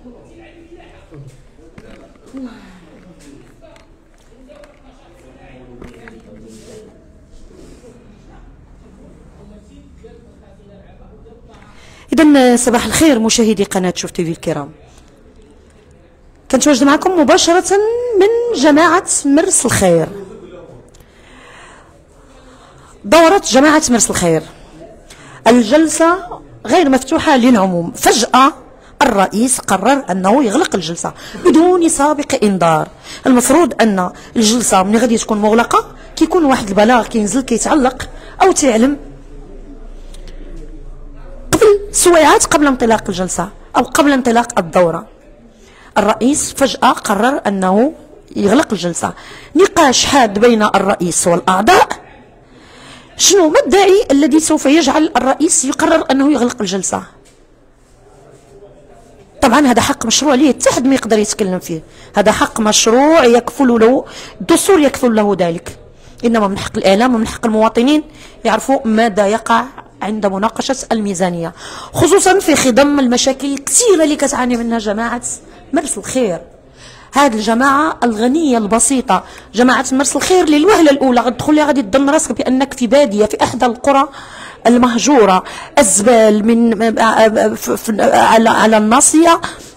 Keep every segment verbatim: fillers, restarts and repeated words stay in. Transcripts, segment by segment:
إذن صباح الخير مشاهدي قناة شوف تيفي الكرام، كنتواجد معكم مباشرة من جماعة مرس الخير. دورة جماعة مرس الخير، الجلسة غير مفتوحة للعموم. فجأة الرئيس قرر أنه يغلق الجلسة بدون سابق إنذار. المفروض أن الجلسة من غادي تكون مغلقة كيكون واحد البلاغ كينزل كيتعلق أو تعلم قبل سويعات قبل انطلاق الجلسة أو قبل انطلاق الدورة. الرئيس فجأة قرر أنه يغلق الجلسة. نقاش حاد بين الرئيس والأعضاء. شنو ما الداعي الذي سوف يجعل الرئيس يقرر أنه يغلق الجلسة؟ طبعا هذا حق مشروع ليه حتى حد ما يقدر يتكلم فيه، هذا حق مشروع يكفل له الدستور، يكفل له ذلك. إنما من حق الإعلام ومن حق المواطنين يعرفوا ماذا يقع عند مناقشة الميزانية، خصوصا في خضم المشاكل الكثيرة اللي كتعاني منها جماعة مرس الخير. هذه الجماعة الغنية البسيطة، جماعة مرس الخير، للوهلة الأولى غتدخل غادي تظن راسك بأنك في بادية في إحدى القرى المهجورة. الزبال من على على الناصية،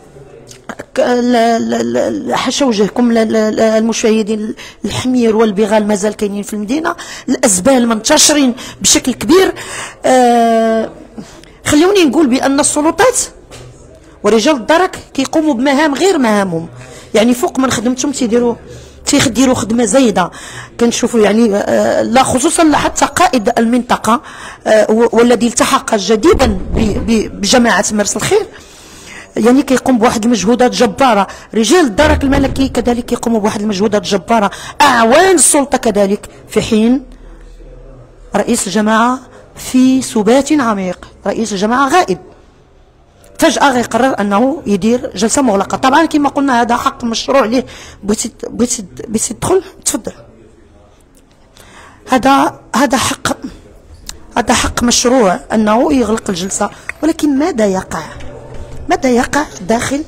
حاشا وجهكم المشاهدين، الحمير والبغال مازال كاينين في المدينة، الأزبال منتشرين بشكل كبير. آه خلوني نقول بأن السلطات ورجال الدرك كيقوموا بمهام غير مهامهم، يعني فوق من خدمتهم تيديروا تيديروا خدمه زايده. كنشوفوا يعني آه لا خصوصا حتى قائد المنطقه آه والذي التحق جديدا بجماعه مرس الخير، يعني كيقوم بواحد المجهودات جباره. رجال الدرك الملكي كذلك كيقوموا بواحد المجهودات جباره، اعوان السلطه كذلك، في حين رئيس الجماعه في سبات عميق. رئيس الجماعه غائب، فجأة غيقرر أنه يدير جلسة مغلقة. طبعا كما قلنا هذا حق مشروع ليه. بغيتي بغيتي بغيتي تدخل تفضل. هذا هذا حق هذا حق مشروع أنه يغلق الجلسة، ولكن ماذا يقع؟ ماذا يقع داخل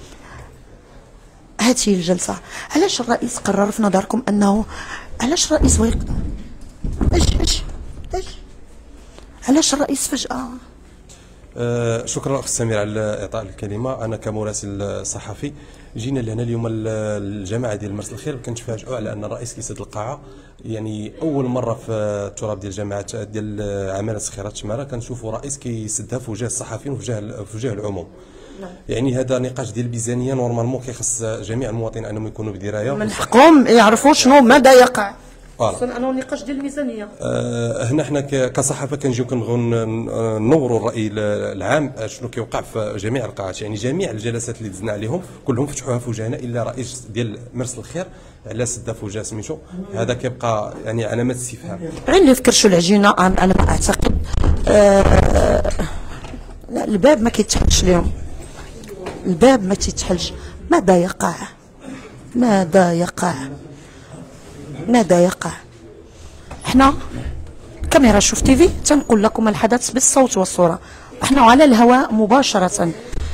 هذه الجلسة؟ علاش الرئيس قرر في نظركم أنه علاش الرئيس بغى ايش ايش ايش علاش الرئيس فجأة؟ أه شكرا اخ سمير على اعطاء الكلمه. انا كمراسل صحفي جينا لهنا اليوم الجماعه ديال مرس الخير، كنتفاجئوا على ان الرئيس كيسد القاعه. يعني اول مره في التراب ديال جماعه ديال عماله سخيرات تماره كنشوفوا رئيس كيسدها في وجه الصحفيين وفي وجه في وجه العموم. يعني هذا نقاش ديال الميزانيه نورمالمون كيخص جميع المواطنين انهم يكونوا بدرايه، من حقهم يعرفوا شنو ماذا يقع. خصوصا انه النقاش ديال الميزانيه. آه هنا حنا كصحافه كنجيو كنبغيو نوروا الراي العام شنو كيوقع في جميع القاعات. يعني جميع الجلسات اللي دزنا عليهم كلهم فتحوها في وجهنا الا رئيس ديال مرس الخير على سدا في وجه سميتو. هذا كيبقى يعني علامه استفهام. اللي فكرشوا العجينه على ما اعتقد. آه لا الباب ما كيتحلش لهم، الباب ما تيتحلش. ماذا يقع؟ ماذا يقع؟ ماذا يقع؟ احنا كاميرا شوف تيفي تنقول لكم الحدث بالصوت والصورة، احنا على الهواء مباشرة.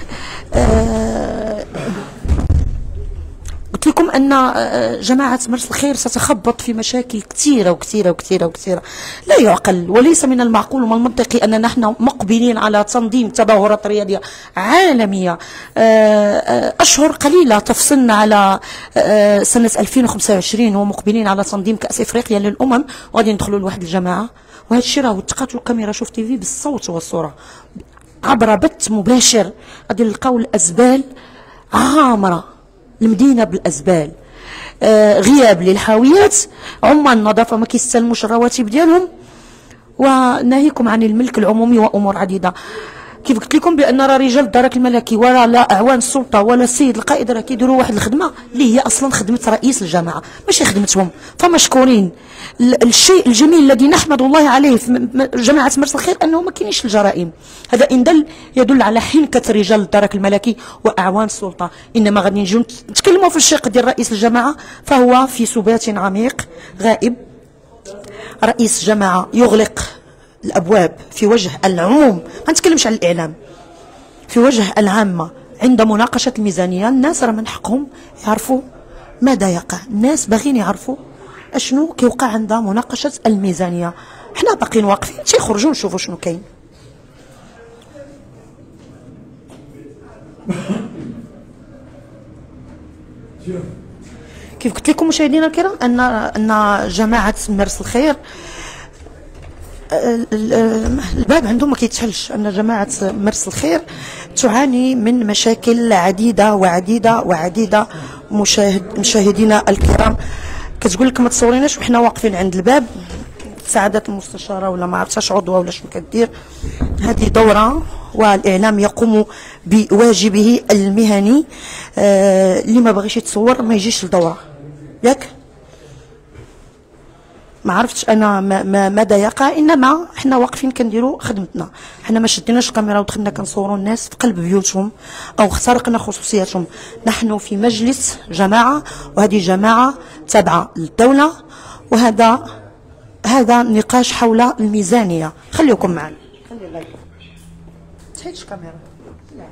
آه قلت لكم ان جماعة مرس الخير ستخبط في مشاكل كثيرة وكثيرة وكثيرة وكثيرة لا يعقل، وليس من المعقول ومن المنطقي اننا نحن مقبلين على تنظيم تظاهرات رياضية عالمية اشهر قليلة تفصلنا على سنة ألفين وخمسة وعشرين ومقبلين على تنظيم كأس افريقيا للامم، وغادي ندخلوا لواحد الجماعة. وهذا الشيء راه تقاتلوا الكاميرا شوف تيفي بالصوت والصورة عبر بث مباشر. غادي نلقاو الازبال عامرة المدينه بالازبال، آه غياب للحاويات، عمال النظافه ما كيستلموش الرواتب ديالهم، وناهيكم عن الملك العمومي وامور عديده. كيف قلت لكم بان راه رجال الدرك الملكي ولا لا اعوان السلطه ولا السيد القائد راه كيديروا واحد الخدمه اللي هي اصلا خدمه رئيس الجماعه ماشي خدمتهم، فمشكورين. الشيء الجميل الذي نحمد الله عليه في جماعه مرس الخير انه ما كاينيش الجرائم. هذا ان دل يدل على حنكه رجال الدرك الملكي واعوان السلطه. انما غادي نجيو نتكلموا في الشق ديال رئيس الجماعه، فهو في سبات عميق غائب. رئيس جماعه يغلق الابواب في وجه العموم، ما نتكلمش عن الاعلام، في وجه العامه عند مناقشة الميزانية الناس راه من حقهم يعرفوا ماذا يقع. الناس باغيين يعرفوا اشنو كيوقع عند مناقشة الميزانية. حنا باقيين واقفين تيخرجوا نشوفوا شنو كاين. كيف قلت لكم مشاهدينا الكرام ان ان جماعة مرس الخير الباب عندهم ما كيتحلش. ان جماعة مرس الخير تعاني من مشاكل عديدة وعديدة وعديدة. مشاهد مشاهدينا الكرام كتقول لك ما تصوريناش وحنا واقفين عند الباب. سعادة المستشارة ولا ما عرفتش عضوة ولا شنو كدير. هذه دورة والإعلام يقوم بواجبه المهني. آه اللي ما بغيش يتصور ما يجيش للدورة ياك. ما عرفتش انا ما ما ماذا يقع، انما حنا واقفين كنديروا خدمتنا. حنا ما شديناش الكاميرا ودخلنا كنصوروا الناس في قلب بيوتهم او اخترقنا خصوصياتهم. نحن في مجلس جماعه وهذه جماعه تابعه للدوله، وهذا هذا نقاش حول الميزانيه. خليكم معنا. خلي الله يكون تحيدش الكاميرا. لا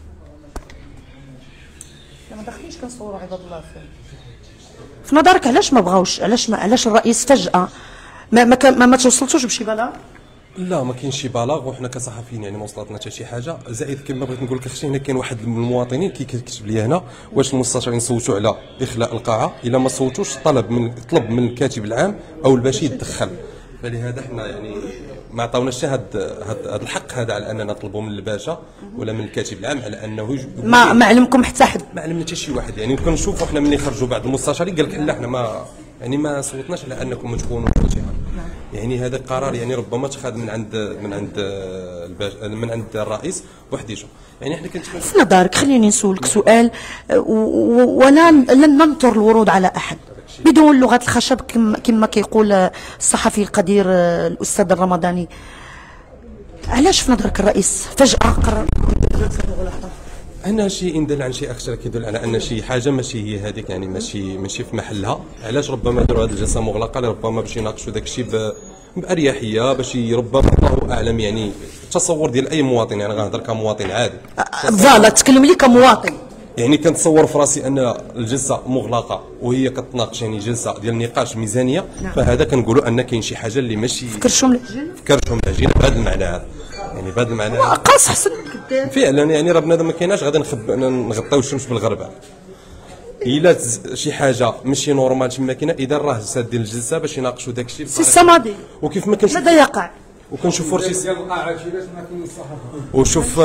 ما داخلينش كنصوروا عباد الله. فيه في نظرك علاش ما بغاوش؟ علاش ما علاش الرئيس فجأة ما ما ما, ما توصلتوش بشي بلاغ؟ لا ما كاينش شي بلاغ، وحنا كصحفيين يعني ما وصلتنا حتى شي حاجه. زائد كما بغيت نقول لك اختي هنا كاين واحد من المواطنين كي كيكتب لي هنا واش المستشارين صوتوا على اخلاء القاعه. الا ما صوتوش طلب من طلب من الكاتب العام او الباشي يتدخل. فلهذا حنا يعني ما عطاوناش هذا هذا الحق هذا على اننا نطلبوا من الباشا ولا من الكاتب العام على انه ما ما علمكم حتى حد. ما علمنا حتى شي واحد. يعني كنشوفوا حنا ملي خرجوا بعض المستشارين قال لك لا حنا ما يعني ما صوتناش على انكم تكونوا شي حاجه. يعني هذا القرار يعني ربما اتخذ من عند من عند الباش من عند الرئيس وحديته. يعني حنا كنتمنى في نظرك خليني نسولك سؤال ولا لن ننطر الورود على احد بدون لغه الخشب كما كيقول الصحفي القدير الاستاذ الرمضاني. علاش في نظرك الرئيس فجاه قرر جلسه مغلقه؟ انا شي ان دل عن شيء اكثر كيدل على ان شي حاجه ماشي هي هذيك، يعني ماشي ماشي في محلها. علاش ربما داروا هذه الجلسه مغلقه؟ ربما باش يناقشوا داك الشيء باريحيه، باش ربما الله اعلم. يعني التصور ديال اي مواطن، يعني غنهضر كمواطن عادي فوالا تكلم لي كمواطن. يعني كنتصور في راسي ان الجلسه مغلقه وهي كتناقش يعني جلسه ديال نقاش ميزانيه. نعم. فهذا كنقولوا ان كاين شي حاجه اللي ماشي فكرشهم العجينه فكرشهم العجينه بهذا المعنى هذا. يعني بهذا المعنى قاص حسن فعلا. يعني راه بنادم ما كايناش غادي نخب نغطيو الشمس بالغربال. الا شي حاجه ماشي نورمال تما كاينه، اذا راه سادين الجلسه باش يناقشوا داك الشيء سي الصمادي. وكيف ما كنشوف ماذا يقع وكنشوف فرشي ديال القاعه شي باش ما كاينش الصحافه وشوف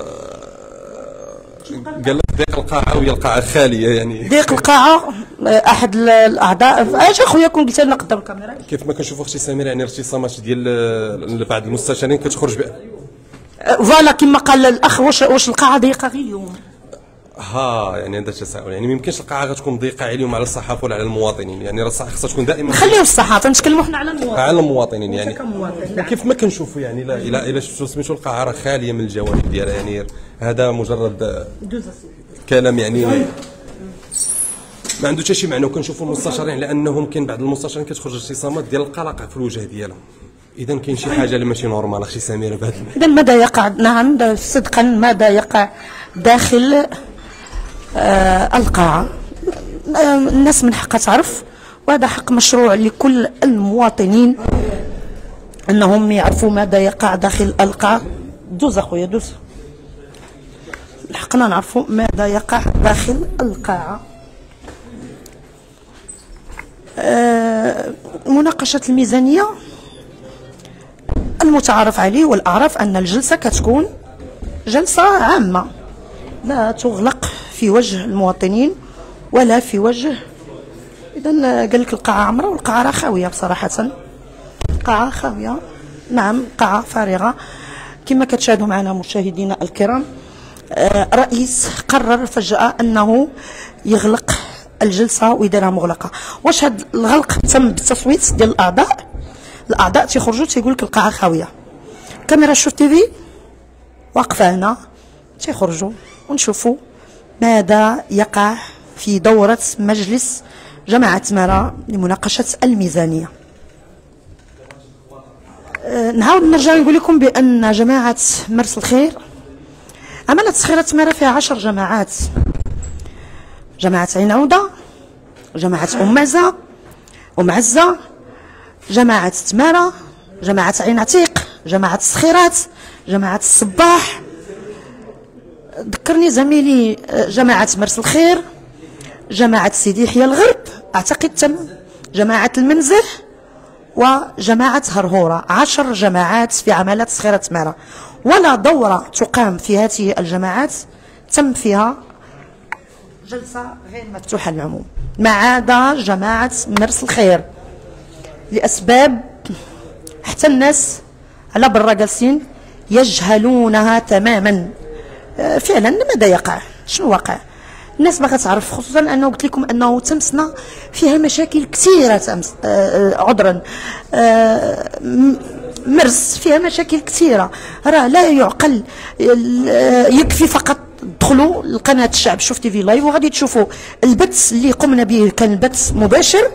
قال لك ضيق القاعه وهي القاعه خاليه. يعني ضيق القاعه احد الاعضاء. اش اخويا كون قلت لنا قدام الكاميرا كيف ما كنشوفوا اختي سميره يعني ارتسامات ديال بعض المستشارين كتخرج فوالا كما قال الاخ. واش واش القاعه ضيقه غير اليوم؟ ها يعني هذا التساؤل. يعني ما يمكنش القاعه غتكون ضيقه عليهم على الصحافه ولا على المواطنين. يعني راه الصحافه خصها تكون دائما خليو الصحافه نتكلموا حنا على المواطنين على المواطنين. يعني كيف ما كنشوفوا يعني لا الا الا شفتوا سميتو القاعه راه خاليه من الجوانب ديالها. يعني هذا مجرد كلام يعني ما عنده حتى شي معنى. وكنشوفوا المستشارين لانهم كاين بعض المستشارين كتخرج ارتسامات ديال القلق في الوجه ديالهم. اذا كاين شي حاجه اللي ماشي نورمال اختي سميره بهذا. اذا ماذا يقع؟ نعم صدقا ماذا يقع داخل آه القاعه؟ آه الناس من حقها تعرف، وهذا حق مشروع لكل المواطنين انهم يعرفوا ماذا يقع داخل القاعه. دوز اخويا دوز. حقنا نعرفوا ماذا يقع داخل القاعه. آه مناقشه الميزانيه المتعارف عليه والاعراف ان الجلسه كتكون جلسه عامه لا تغلق في وجه المواطنين ولا في وجه. اذا قال لك القاعه عمره والقاعه راه خاويه بصراحه. قاعه خاويه نعم قاعه فارغه كما كتشاهدوا معنا مشاهدينا الكرام. آه رئيس قرر فجاه انه يغلق الجلسه ويديرها مغلقه. واش هذا الغلق تم بالتصويت ديال الاعضاء؟ الاعضاء تيخرجوا تيقول لك القاعه خاويه. كاميرا شوف تيفي واقفه هنا تيخرجوا ونشوفوا ماذا يقع في دوره مجلس جماعه مرا لمناقشه الميزانيه. أه نعاود نرجع نقول لكم بان جماعه مرس الخير عملت صخيرة تمارة فيها عشر جماعات: جماعة عين عودة، جماعة أم معزة، أم عزة، جماعة تمارة، جماعة عين عتيق، جماعة الصخيرات، جماعة الصباح. ذكرني زميلي جماعة مرس الخير، جماعة سيدي يحيى الغرب أعتقد تم، جماعة المنزه، وجماعة هرهورة. عشر جماعات في عملات صخيرة تمارة، ولا دورة تقام في هذه الجماعات تم فيها جلسة غير مفتوحة للعموم، ما عدا جماعة مرس الخير لأسباب حتى الناس على برا جالسين يجهلونها تماما. فعلا ماذا يقع؟ شنو وقع؟ الناس ما كتعرف، خصوصا انه قلت لكم انه تمسنا فيها مشاكل كثيره. تمس آه عذرا آه مرس فيها مشاكل كثيره، راه لا يعقل. يكفي فقط دخلوا لقناه الشعب شوف تي في لايف وغادي تشوفوا البث اللي قمنا به، كان البث مباشر.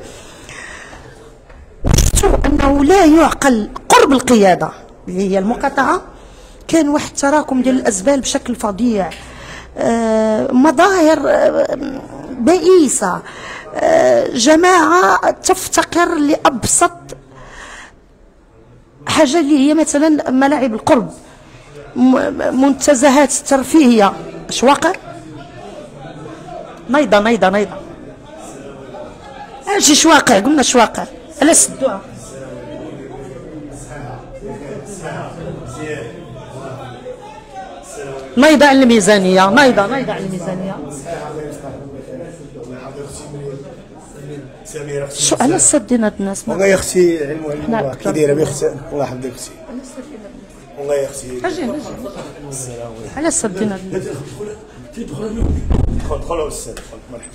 شفتوا انه لا يعقل قرب القياده اللي هي المقاطعه كان واحد تراكم ديال الازبال بشكل فظيع، آه مظاهر آه بئيسه، آه جماعه تفتقر لابسط حاجه اللي هي مثلا ملاعب القرب، منتزهات الترفيهيه. اش واقع؟ نيضه نيضه نيضه اجي اش واقع؟ قلنا اش واقع؟ الا سدوها نيضة على الميزانية، نيضة نيضة على الميزانية. شو على سدينا الناس؟ والله يا اختي علم الله كي دايره بختي، الله يحفظك اختي. والله يا اختي اجي اجي على سدينا الناس. دخل دخلوا استاذ، مرحبا.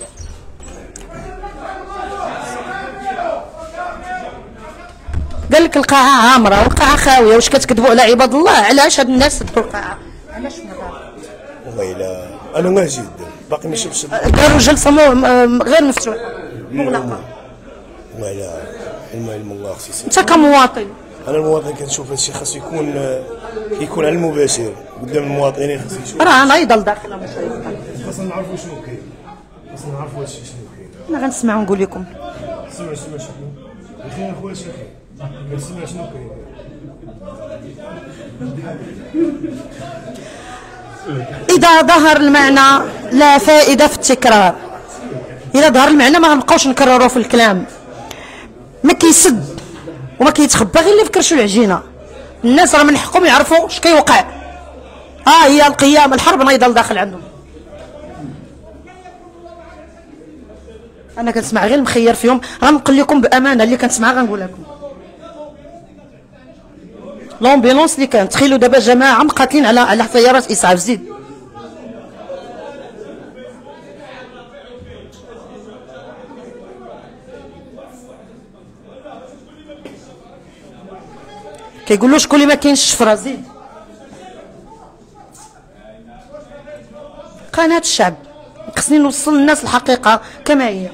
قال لك القاعة عامرة والقاعة خاوية، واش كتكذبوا على عباد الله؟ علاش هاد الناس سدوا القاعة؟ علاش والله الا انا ما جيت باقي ما شفتش. داروا جلسة غير مفتوحة مغلقة. والله لا علم علم الله اختي. انت كمواطن؟ انا المواطن كنشوف هادشي خاصو يكون يكون على المباشر قدام المواطنين، خاصو يشوف. راه نايضه لداخل مشايخ. خاصنا نعرفوا شنو كاين، خاصنا نعرفوا هادشي شنو كاين. انا غنسمع ونقول لكم. سمع سمع شنو؟ بخير اخويا شيخي. غنسمع شنو كاين. إذا ظهر المعنى لا فائدة في التكرار. إذا ظهر المعنى ما غنبقاوش نكرروا في الكلام. ما كيسد وما كيتخبى غير اللي في كرشو العجينة. الناس راه من حقهم يعرفوا اش كيوقع. ها هي القيام الحرب نايضه لداخل عندهم. أنا كنسمع غير المخير فيهم، غنقول لكم بأمانة اللي كنسمع غنقول لكم. لومبيلونس اللي كانت، تخيلوا دابا جماعه مقاتلين على على سيارات اسعاف. زيد كيقولوا شكون اللي ما كاينش الشفره. زيد قناه الشعب خصني نوصل للناس الحقيقه كما هي.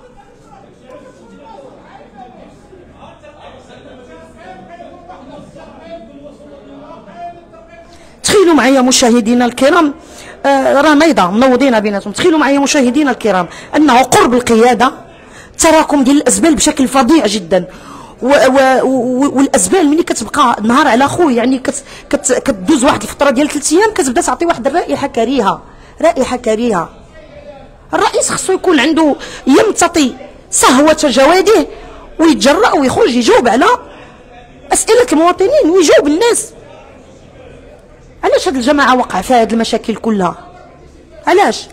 تخيلوا معايا مشاهدينا الكرام، آه راه نايضه منوضين بيناتهم. تخيلوا معايا مشاهدينا الكرام انه قرب القياده تراكم ديال الازبال بشكل فظيع جدا، و و و والازبال ملي كتبقى نهار على خوه، يعني كت كت كتدوز واحد الفتره ديال ثلاث ايام كتبدا تعطي واحد الرائحه كريهه، رائحه كريهه. الرئيس خصو يكون عنده يمتطي صهوه جواده ويتجرأ ويخرج يجاوب على اسئله المواطنين ويجاوب الناس. علاش هاد الجماعة وقع فيها هاد المشاكل كلها؟ علاش؟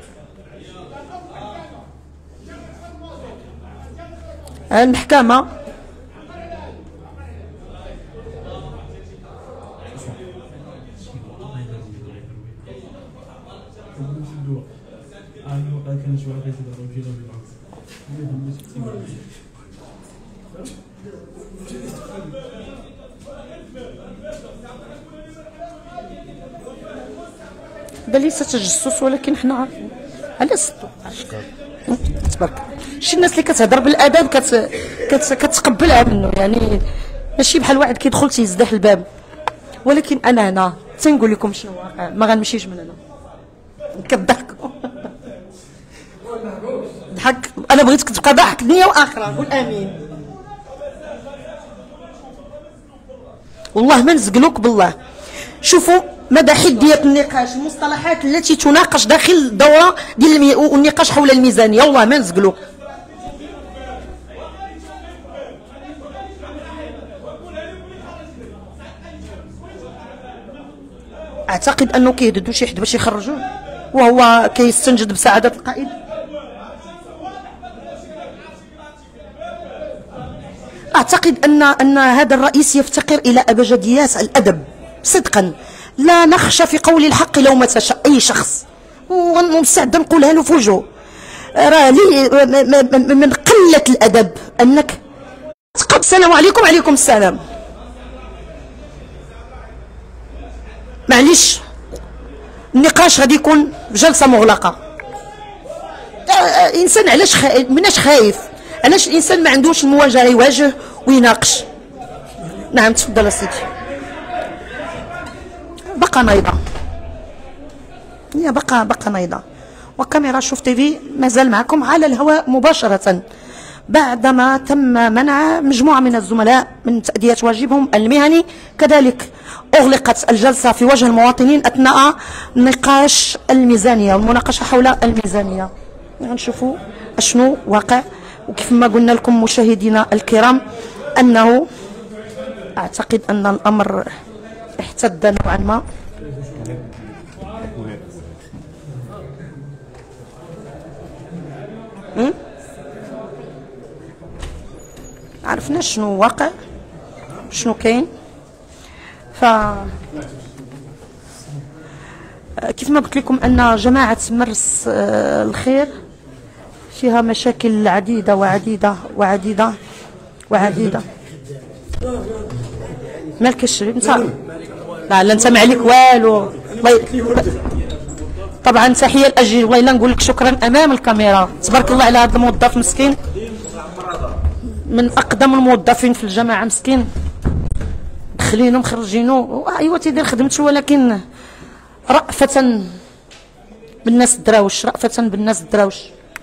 المحكمة ليس تجسس، ولكن حنا عارفين على سدو. تبارك شي الناس اللي كتهضر بالاداب كت... كت... كتقبلها منه، يعني ماشي بحال واحد كيدخل تيزدح الباب. ولكن انا هنا تنقول لكم شنو واقع، ما غنمشيش من هنا كضحكوا. ضحك، انا بغيتك تبقى ضاحك دنيا واخره. قول امين. والله ما نزقلوك بالله. شوفوا مدى حديه النقاش، المصطلحات التي تناقش داخل الدوره ديال المي... والنقاش حول الميزانيه، والله ما نزقلوك. اعتقد انه كيهددوا شي حد باش يخرجوه وهو كيستنجد بسعاده القائد. اعتقد ان ان هذا الرئيس يفتقر الى ابجديات الادب صدقا. لا نخشى في قول الحق لومة اي شخص، ومستعد نقولها له في وجهه. راه لي من قله الادب انك تقول السلام عليكم. وعليكم السلام. معليش النقاش غادي يكون بجلسه مغلقه. الانسان علاش خايف؟ مناش خايف؟ علاش الانسان ما عندوش المواجهه يواجه ويناقش؟ نعم تفضل سيدي. بقى نايضه، هي بقى بقى نايضه. وكاميرا شوف تيفي مازال معكم على الهواء مباشره بعدما تم منع مجموعه من الزملاء من تأدية واجبهم المهني. كذلك أغلقت الجلسة في وجه المواطنين أثناء نقاش الميزانية والمناقشة حول الميزانية. نشوفوا أشنو واقع. وكيف ما قلنا لكم مشاهدينا الكرام أنه أعتقد أن الأمر احتد نوعا ما. عرفنا شنو واقع، شنو كاين. ف كيف ما قلت لكم ان جماعه مرس الخير فيها مشاكل عديده وعديده وعديده وعديده. مالك الشريف انت؟ لا لا انت ما عليك والو. طبعا تحيه لاجي، والله الا نقول لك شكرا امام الكاميرا. تبارك الله على هذا الموظف مسكين، من اقدم الموظفين في الجماعه مسكين، دخلينو مخرجينو. ايوا تيدير خدمته، ولكن رأفة بالناس الدراوش، رأفة بالناس الدراوش.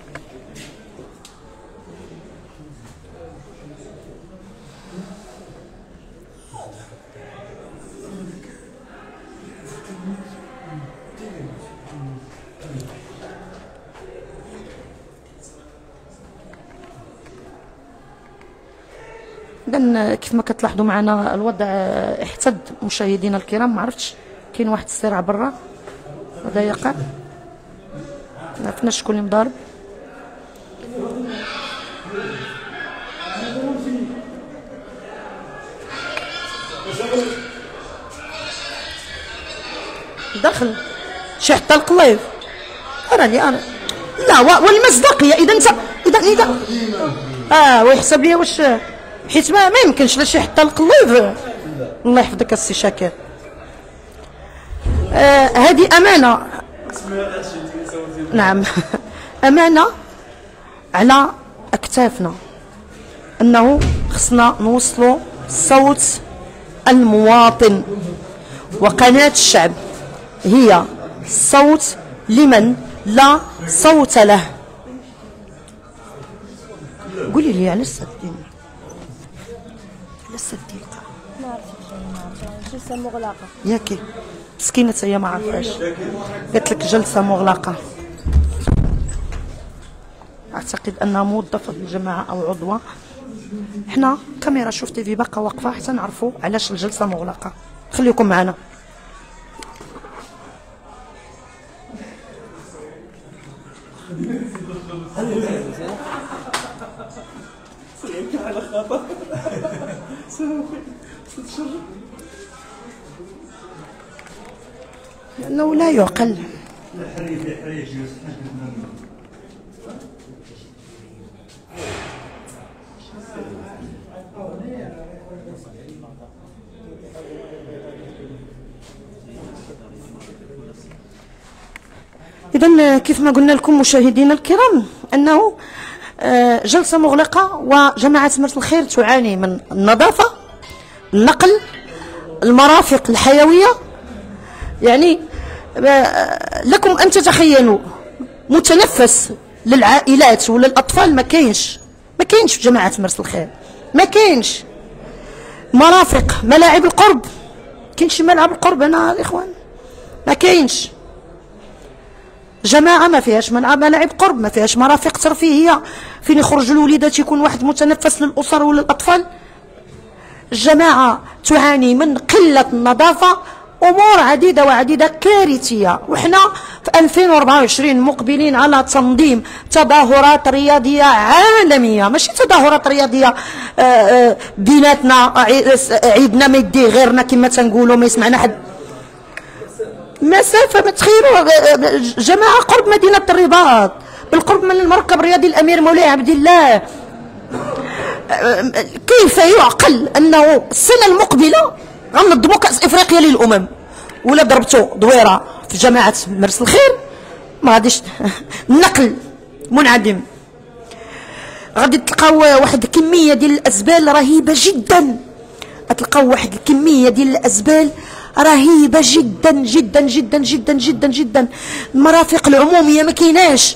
إذن كيف ما كتلاحظوا معنا الوضع احتد مشاهدينا الكرام. ما عرفتش كاين واحد الصراع برا هذا يقع، ما عرفناش شكون اللي مضارب. دخل شي حتى القليب راني انا لا والمصداقيه. اذا انت اذا اذا اه ويحسب لي واش، حيت ما ما يمكنش لا شي حتى القليب. الله يحفظك السي شاكر. آه هذه امانه. نعم امانه على اكتافنا، انه خصنا نوصلوا صوت المواطن، وقناه الشعب هي صوت لمن لا صوت له. قولي لي على السدين، على السدين ما عرفتش جلسة مغلقة ياكي مسكينة هي ما عرفاش، قالت لك جلسة مغلقة. اعتقد انها موظفة بالجماعة او عضوة. حنا كاميرا شوف تيفي باقا واقفة حتى نعرفوا علاش الجلسة مغلقة. خليكم معنا. لأنه لا يعقل. إذن كيف ما قلنا لكم مشاهدينا الكرام أنه جلسة مغلقة، وجماعة مرس الخير تعاني من النظافة، النقل، المرافق الحيوية، يعني لكم أن تتخيلوا متنفس للعائلات ولا الأطفال ما كاينش، ما كاينش في جماعة مرسى الخير، ما كاينش مرافق، ملاعب القرب، كاينش ملعب القرب هنا الإخوان، ما كاينش جماعة، ما فيهاش ملاعب قرب، ما فيهاش مرافق ترفيهية فين يخرجوا الوليدات يكون واحد متنفس للأسر وللأطفال. الجماعة تعاني من قلة النظافة، أمور عديدة وعديدة كارثية، وحنا في ألفين وأربعة وعشرين مقبلين على تنظيم تظاهرات رياضية عالمية، ماشي تظاهرات رياضية بيناتنا عيدنا ما يدي غيرنا كما تنقولوا ما يسمعنا حد. مسافة ما تخيلوا جماعة قرب مدينة الرباط، بالقرب من المركب الرياضي الأمير مولاي عبد الله. كيف يعقل أنه السنة المقبلة غننظموا كأس إفريقيا للأمم ولا ضربتوا دويرة في جماعة مرسى الخير؟ ما غاديش النقل منعدم، غادي تلقاو واحد الكمية ديال الأزبال رهيبة جدا، غتلقاو واحد الكمية ديال الأزبال رهيبه جدا جدا جدا جدا جدا جدا. المرافق العموميه ما كايناش،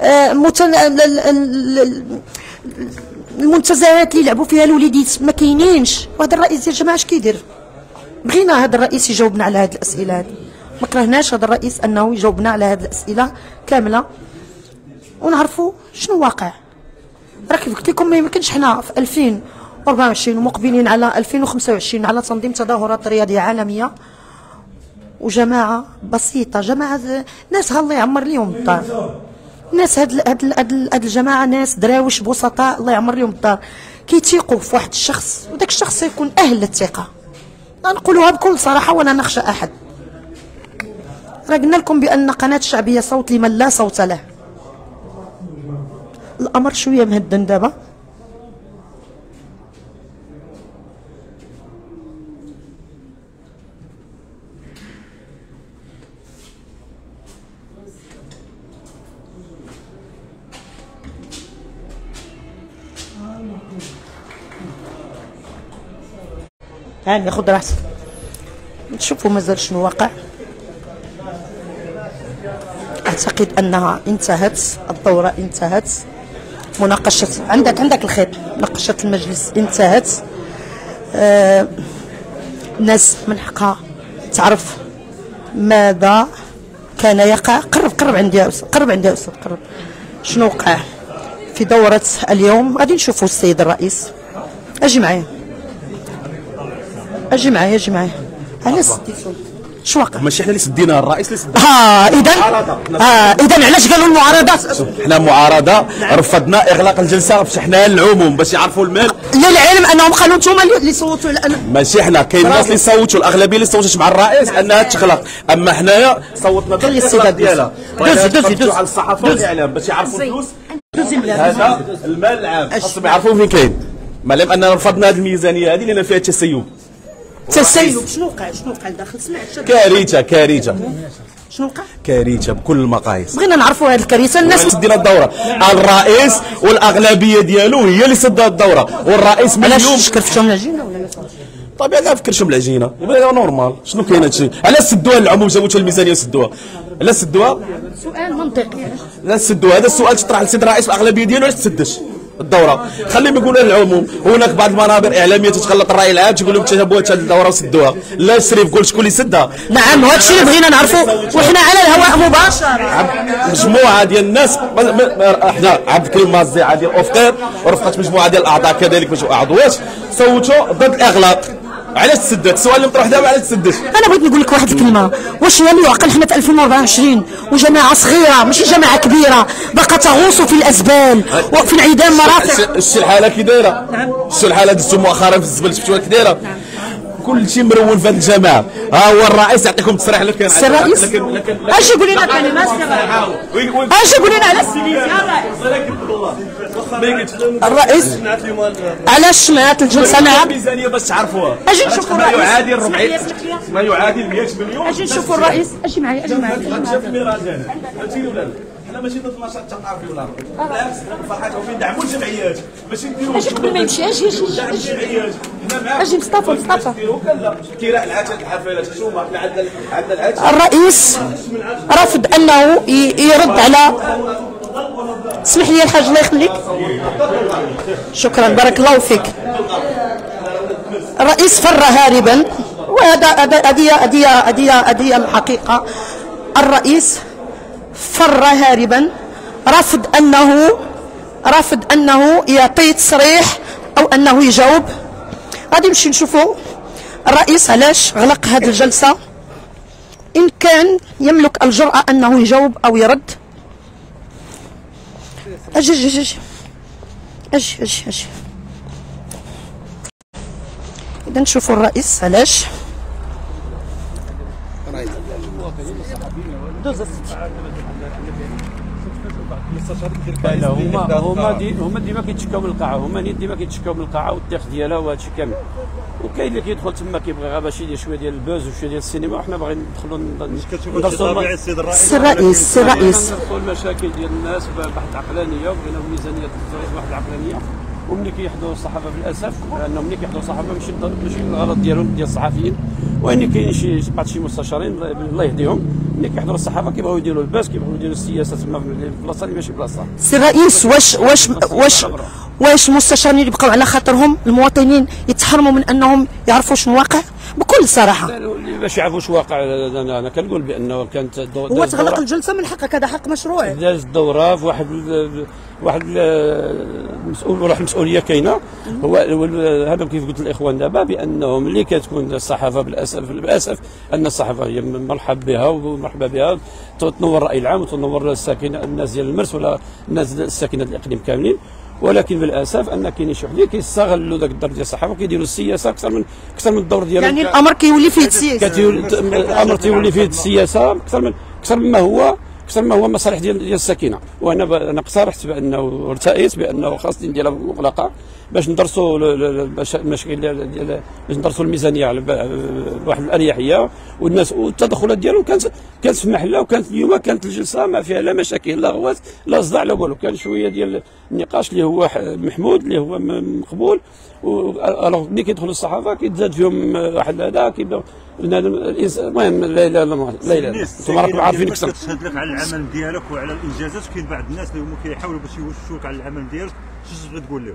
المنتزهات اللي يلعبوا فيها الوليدات ما كاينينش. وهذا الرئيس يا جماعه اش كيدير؟ بغينا هذا الرئيس يجاوبنا على هذه الاسئله هذه، ما كرهناش هذا الرئيس انه يجاوبنا على هذه الاسئله كامله ونعرفوا شنو واقع. راه كيف قلت لكم ما يمكنش حنا في ألفين وأربعة وعشرين ومقبلين على ألفين وخمسة وعشرين على تنظيم تظاهرات رياضيه عالميه وجماعه بسيطه، جماعه ناس الله يعمر لهم الدار، ناس هاد هاد هاد هاد الجماعه ناس دراوش بسطاء الله يعمر لهم الدار، كيتيقوا في واحد الشخص وداك الشخص يكون اهل للثقه. نقولوها بكل صراحه ولا نخشى احد. راه قلنا لكم بان قناه الشعبيه صوت لمن لا صوت له. الامر شويه مهدن دابا، هاني خذ راحتك نشوفوا مازال شنو واقع. اعتقد انها انتهت الدوره، انتهت مناقشه، عندك عندك الخيط، مناقشه المجلس انتهت. آه الناس من حقها تعرف ماذا كان يقع. قرب قرب عندي يا استاذ، قرب عندي يا استاذ، قرب شنو وقع في دوره اليوم. غادي نشوفوا السيد الرئيس. اجي معايا اجي معايا اجي معايا. علاش سديتو؟ شو واقع؟ ماشي حنا اللي سدينا، الرئيس اللي سدينا. اه اذا اه اذا علاش قالوا المعارضه؟ حنا معارضه رفضنا اغلاق الجلسه فتحناها للعموم باش يعرفوا المال. للعلم انهم قالوا انتم اللي صوتوا لأن... ماشي حنا، كاين الناس اللي صوتوا، الاغلبيه اللي صوتت مع الرئيس انها تغلق، اما حنايا صوتنا ضد الاغلاق ديالها. دوزي دوزي دوزي على الصحافه والاعلام باش يعرفوا الفلوس. هذا المال العام خاصهم يعرفوا فين كاين، ما لم اننا رفضنا هذه الميزانيه هذه لان فيها تسيب. تسيب شنو وقع؟ شنو وقع لداخل؟ سمعت كارثه كارثه شنو وقع؟ كارثه بكل المقاييس. بغينا نعرفوا هذه الكارثه. الناس سدينا الدوره، الرئيس والاغلبيه ديالو هي اللي سدات الدوره، والرئيس من اليوم علاش كرفتهم العجينه ولا لا؟ طبيعي لا فكرشهم العجينه، يبقى نورمال. شنو كاين هادشي؟ علاش سدوها العموم جابوا الميزانيه وسدوها؟ علاش سدوها؟ سؤال منطقي. علاش سدوها؟ هذا السؤال تطرح للسيد الرئيس والاغلبيه ديالو، علاش تسدش الدوره؟ خليهم يقولوا للعموم. هناك بعض المنابر اعلاميه تتغلط الراي العام تقول لهم تجابوا هذه الدوره وسدوها. لا شريف قول شكون اللي سدها؟ نعم وهذا الشيء اللي بغينا نعرفوا وحنا على الهواء مباشره. مجموعه ديال الناس، حنا عبد الكريم مازي عادي اوفطير ورفقت مجموعه ديال الاعضاء كذلك مجموعه عضوات صوتوا ضد الاغلاق. علاش تسدت؟ السؤال اللي مطروح دابا علاش تسدت؟ انا بغيت نقول لك واحد الكلمه، واش هي اللي يعقل حنا في ألفين وأربعة وعشرين وجماعه صغيره ماشي جماعه كبيره باقا تغوص في الازبال وفي انعدام مرافق؟ الشي الحاله كي دايره؟ الشي الحاله دزتو مؤخرا في الزبل شفتوها كي دايره؟ كل شيء مرون في هذه الجماعه. ها هو الرئيس يعطيكم تصريح لك الرئيس. اجي قول لنا كلمات اجي قول لنا على الرئيس علاش سمعت الجلسه. نعم الميزانيه باش تعرفوها. اجي نشوفوا الرئيس ما يعادل أربعين ما يعادل مئة مليون. اجي نشوفوا الرئيس. اجي معايا اجي معايا فهمتيني ولا لا؟ حنا ماشي ضد النشاط الثقافي ولا بالعكس حنا فرحانين ندعموا الجمعيات ماشي نديروا اجي قبل ما يمشي اجي اجي ندعموا الجمعيات حنا معاك اجي مصطفى مصطفى لا كراء العتاد الحفلات شنو حنا عندنا عندنا العتاد الرئيس رافض انه ي- يرد على. اسمح لي الحاج الله يخليك. شكرا بارك الله فيك. الرئيس فر هاربا، وهذا هذه هذه هذه هذه الحقيقه. الرئيس فر هاربا، رافض انه رافض انه يعطي تصريح او انه يجاوب. غادي نمشي نشوفوا الرئيس علاش غلق هذه الجلسه، ان كان يملك الجرأه انه يجاوب او يرد. اجي اجي اجي اجي اجي اجي اذا نشوفوا الرئيس علاش لا هما هما دي هما ديما كيتشكاو من القاعه، هما ديما كيتشكاو من القاعه والتاريخ ديالها وهذا الشيء كامل. وكاين اللي كيدخل تما كيبغي غير باش يدير شويه ديال البوز وشويه ديال السينما، وحنا باغيين ندخلوا ندرسوا السيد الرئيس. السي الرئيس السي الرئيس ندخلوا المشاكل ديال الناس بواحد العقلانيه، وبغينا الميزانيه تزيد بواحد العقلانيه. وملي كيحضروا الصحافه بالاسف لانه ملي كيحضروا الصحافه ماشي ماشي الغرض ديالهم ديال الصحفيين، وان كاين شي بعض شي مستشارين الله يهديهم ملي كيحضروا الصحافه كيبغيو يديروا الباس، كيبغيو يديروا السياسه تما في البلاصه اللي ماشي بلاصه. السي الرئيس واش واش واش واش المستشارين اللي بقاو على خاطرهم المواطنين يتحرموا من انهم يعرفوا شنو واقع بكل صراحه؟ اللي باش يعرفوا واش واقع انا أنا كنقول بانه كانت هو تغلق الجلسه من حقك، هذا حق مشروع. داز الدوره في واحد ال واحد المسؤول واحد المسؤوليه كاينه. هو هذا كيف قلت الاخوان دابا بانه ملي كتكون الصحافه بالاسف بالاسف ان الصحافه هي مرحب بها ومرحبا بها تنور الراي العام وتنور الساكنه الناس ديال المرس ولا الناس الساكنه الاقليم كاملين، ولكن بالاسف ان كاينين شي وحدين كيستغلوا ذاك الدور ديال الصحافه وكيديروا السياسه اكثر من اكثر من الدور ديالهم. يعني الامر كيولي فيه السياسه، الامر تيولي فيه السياسه اكثر من اكثر مما هو اكثر ما هو مصالح ديال ديال الساكنه. وانا ب... انا اقترحت بانه ارتئيت بانه خاص نديرها مغلقه باش ندرسوا المشاكل ديال باش ندرسوا الميزانيه على بواحد الاريحيه، والناس والتدخلات ديالهم كانت كانت في محلها. وكانت اليوم كانت الجلسه ما فيها لا مشاكل لا غوات لا صداع لا والو، كان شويه ديال النقاش اللي هو محمود اللي هو مقبول. الوغ ملي كيدخلوا الصحافه كيتزاد فيهم واحد هذا كيبداو المهم لا لا لا لا انتم راكم عارفين اكثر. تشهد لك على العمل ديالك وعلى الانجازات، كاين بعض الناس اللي هما كيحاولوا باش يوشوك على العمل ديالك، شنو تبغي تقول لهم؟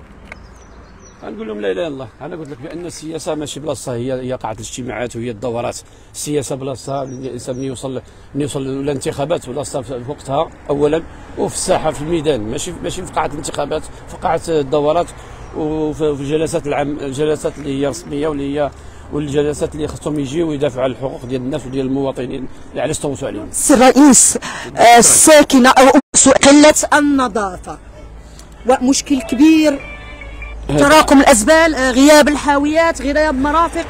غنقول لهم لا اله الا الله. انا قلت لك بان السياسه ماشي بلاصتها هي هي قاعه الاجتماعات وهي الدورات. السياسه بلاصتها الانسان ملي يوصل ملي يوصل الانتخابات بلاصتها في وقتها اولا، وفي الساحه في الميدان، ماشي ماشي في قاعه الانتخابات، في قاعه الدورات وفي الجلسات العام الجلسات اللي هي رسميه واللي هي والجلسات اللي خصهم يجيو ويدافعوا على الحقوق ديال الناس وديال المواطنين اللي علاش توصوا عليهم. السي الرئيس آه الساكنه او قله النظافه ومشكل كبير، تراكم الازبال، غياب الحاويات، غياب مرافق،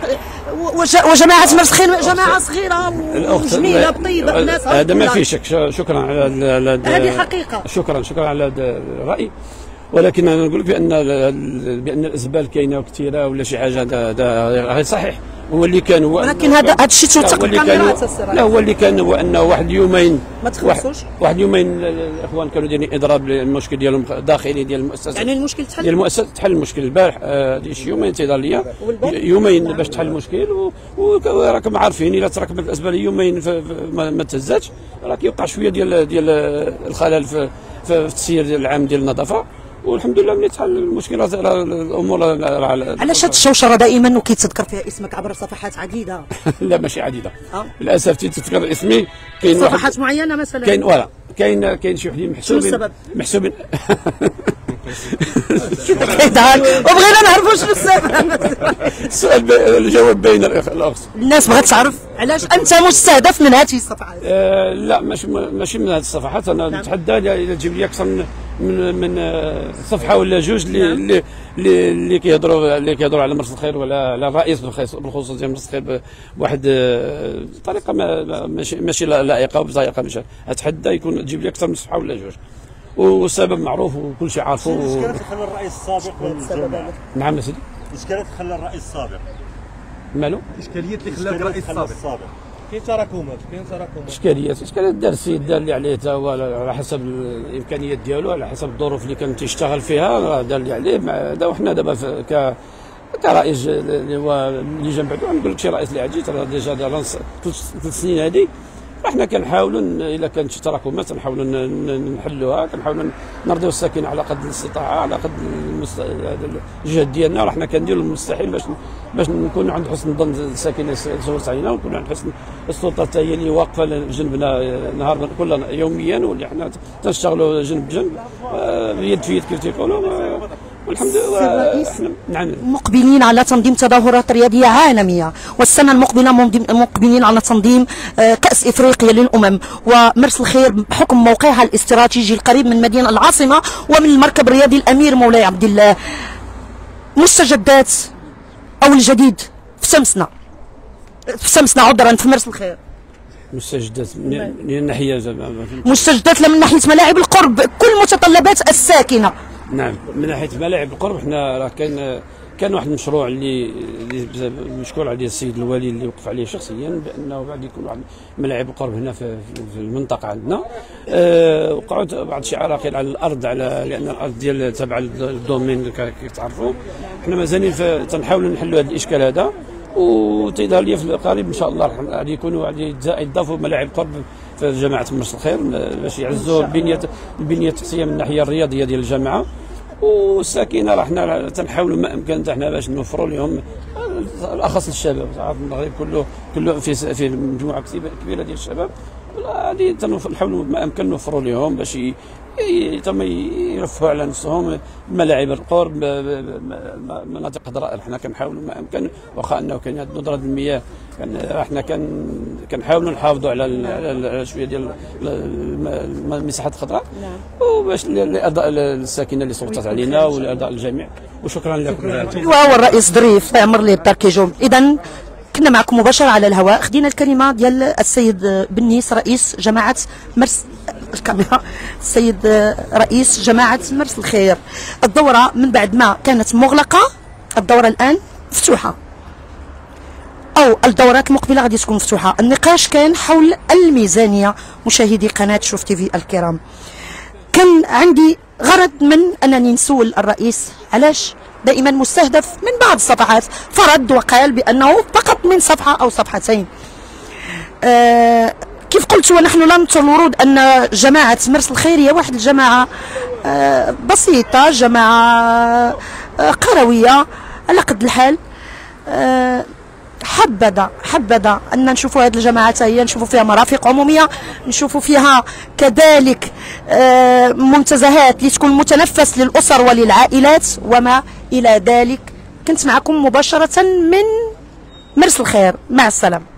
وجماعه مرسخين جماعه صغيره وجميله بطيبه الناس. هذا ما فيه شك. شكرا على هذه حقيقه. شكرا شكرا على هذا الراي، ولكن انا نقول لك بان بان الازبال كاينه كثيره ولا شي حاجه هذا غير صحيح. هو اللي كان هو ولكن هذا هذا الشيء توثق بالكاميرات. لا هو اللي كان هو انه واحد اليومين ما تخلصوش واحد اليومين الاخوان كانوا دايرين اضراب للمشكل ديالهم داخلي ديال المؤسسه. يعني المشكل تحل ديال المؤسسه تحل المشكل البارح. هذه شي يومين انتظار ليا يومين باش تحل المشكل، وراكم عارفين الا تراكمت الازبال يومين ما تهزاتش راه كيوقع شويه ديال ديال الخلل في في التسيير العام ديال النظافه. والحمد لله ملي تحل المشكله الامور. علاش هاد الشوشره دائما وكيتذكر فيها اسمك عبر صفحات عديده؟ لا ماشي عديده أه؟ للاسف تذكر اسمي كاين صفحات معينه مثلا كاين فوالا كاين كاين شي وحدين محسوبين محسوبين وبغينا نعرفوا شنو السبب. السؤال الجواب باين الاخت. الناس بغات تعرف علاش انت مستهدف من هذه الصفحات. آه لا ماشي ماشي من هذه الصفحات. انا نعم. نتحدى الا تجيب لي اكثر من من من صفحه ولا جوج اللي نعم. اللي اللي كيهضروا اللي كيهضروا على مرسى الخير ولا على الرئيس بالخصوص ديال مرسى الخير بواحد الطريقه ماشي ماشي لائقه وبزايقه. مش اتحدى يكون تجيب لي اكثر من صفحه ولا جوج، والسبب معروف وكل شيء عارفه. الاشكالات اللي خلى الرئيس السابق والجماعه. نعم سيدي. الاشكالات اللي خلى الرئيس السابق مالو؟ الاشكاليات اللي خلى الرئيس السابق كاين تراكمات كاين تراكمات اشكاليات اشكاليات دار السيد دار اللي عليه تا هو على حسب الامكانيات ديالو، على حسب الظروف اللي كان تيشتغل فيها دار اللي عليه. هذا وحنا دابا ك كرئيس اللي هو اللي جنب بعدو نقول لك شي رئيس اللي عجيت راه ديجا دار ثلاث سنين هذه، احنا كنحاولوا الا كانت شي تراكمات نحاولوا نحلوها، كنحاولوا نرضيو الساكنه على قد الاستطاعه، على قد المست... الجهد ديالنا، وحنا كنديروا المستحيل باش باش نكونوا عند حسن ظن الساكنه صورت علينا، ونكونوا عند حسن السلطه حتى هي اللي واقفه جنبنا نهار كل يوميا، واللي حنا تنشتغلوا جنب بجنب يد في يد كيف تيقولوا. والحمد لله نعم مقبلين على تنظيم تظاهرات رياضيه عالميه، والسنه المقبله مقبلين على تنظيم كاس افريقيا للامم، ومرس الخير بحكم موقعها الاستراتيجي القريب من مدينه العاصمه ومن المركب الرياضي الامير مولاي عبد الله. مستجدات او الجديد في سمسنا في سمسنا عذرا في مرس الخير. مستجدات من الناحيه مستجدات من ناحيه ملاعب القرب، كل متطلبات الساكنه. نعم من ناحيه ملاعب القرب حنا راه كان كان واحد المشروع اللي اللي مشكور عليه السيد الوالي اللي وقف عليه شخصيا بانه بعد يكون واحد ملاعب القرب هنا في, في المنطقه عندنا. أه وقعت بعض شي عراقيل على الارض، على لان الارض ديال تبع الدومين اللي كتعرفوا. حنا مازالين تنحاولوا نحلوا هذا الاشكال هذا، وتيظهر لي في القريب ان شاء الله غادي يكونوا غادي يضافوا ملاعب قرب في جماعه مرس الخير باش يعزوا البنيه البنيه التحتيه من الناحيه الرياضيه ديال الجامعه. والساكنه راه حنا تنحاولوا ما امكن حنا باش نوفروا لهم بالاخص الشباب. المغرب كله كله في في مجموعه كبيره ديال الشباب، غادي تنحاولوا ما امكن نوفروا لهم باش تم يرفعوا على نفسهم ملاعب القرب، مناطق خضراء. حنا كنحاولوا ما امكن، واخا انه كاين هذه ندره المياه، حنا كان كنحاولوا نحافظوا على شويه ديال المساحات الخضراء، وباش لارضاء الساكنه اللي سلطت علينا ولارضاء الجميع. وشكرا لكم. وهو الرئيس ظريف عمر لي باركيجوم. اذا كنا معكم مباشره على الهواء، خدينا الكلمه ديال السيد بنيس رئيس جماعه مرس الكاميرا السيد رئيس جماعه مرس الخير. الدوره من بعد ما كانت مغلقه، الدوره الان مفتوحه، او الدورات المقبله غادي تكون مفتوحه. النقاش كان حول الميزانيه. مشاهدي قناه شوف تي في الكرام، كان عندي غرض من انني نسول الرئيس علاش دائما مستهدف من بعض الصفحات، فرد وقال بانه فقط من صفحه او صفحتين. آه كيف قلت ونحن لا نبطل الورود ان جماعه مرس الخير هي واحد الجماعه آه بسيطه، جماعه آه قرويه على قد الحال. آه حبذا حبذا ان نشوفوا هذه الجماعات هي نشوفوا فيها مرافق عموميه، نشوفوا فيها كذلك آه منتزهات اللي تكون متنفس للاسر وللعائلات وما الى ذلك. كنت معكم مباشره من مرس الخير، مع السلامه.